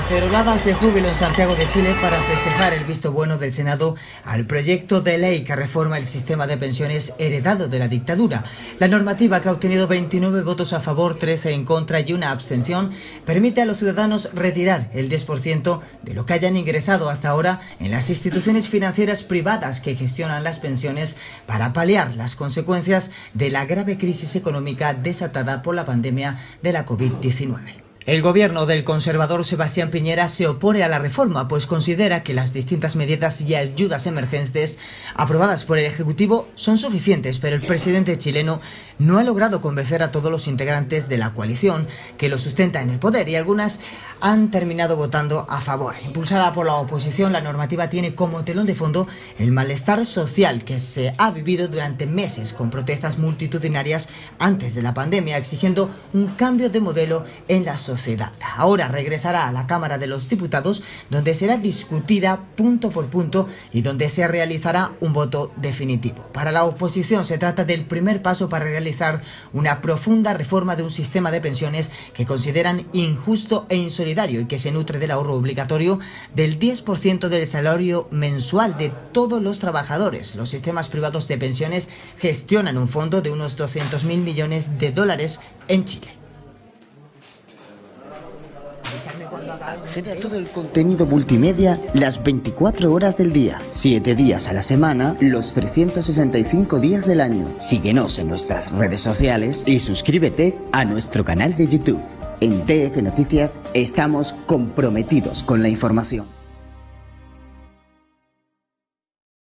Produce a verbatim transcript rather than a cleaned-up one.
Caceroladas de júbilo en Santiago de Chile para festejar el visto bueno del Senado al proyecto de ley que reforma el sistema de pensiones heredado de la dictadura. La normativa, que ha obtenido veintinueve votos a favor, trece en contra y una abstención, permite a los ciudadanos retirar el diez por ciento de lo que hayan ingresado hasta ahora en las instituciones financieras privadas que gestionan las pensiones para paliar las consecuencias de la grave crisis económica desatada por la pandemia de la COVID diecinueve. El gobierno del conservador Sebastián Piñera se opone a la reforma, pues considera que las distintas medidas y ayudas emergentes aprobadas por el Ejecutivo son suficientes, pero el presidente chileno no ha logrado convencer a todos los integrantes de la coalición que lo sustenta en el poder, y algunas han terminado votando a favor. Impulsada por la oposición, la normativa tiene como telón de fondo el malestar social que se ha vivido durante meses, con protestas multitudinarias antes de la pandemia, exigiendo un cambio de modelo en la sociedad. Ahora regresará a la Cámara de los Diputados, donde será discutida punto por punto y donde se realizará un voto definitivo. Para la oposición se trata del primer paso para realizar una profunda reforma de un sistema de pensiones que consideran injusto e insolidario y que se nutre del ahorro obligatorio del diez por ciento del salario mensual de todos los trabajadores. Los sistemas privados de pensiones gestionan un fondo de unos doscientos mil millones de dólares en Chile. Accede a todo el contenido multimedia las veinticuatro horas del día, siete días a la semana, los trescientos sesenta y cinco días del año. Síguenos en nuestras redes sociales y suscríbete a nuestro canal de YouTube. En T F Noticias estamos comprometidos con la información.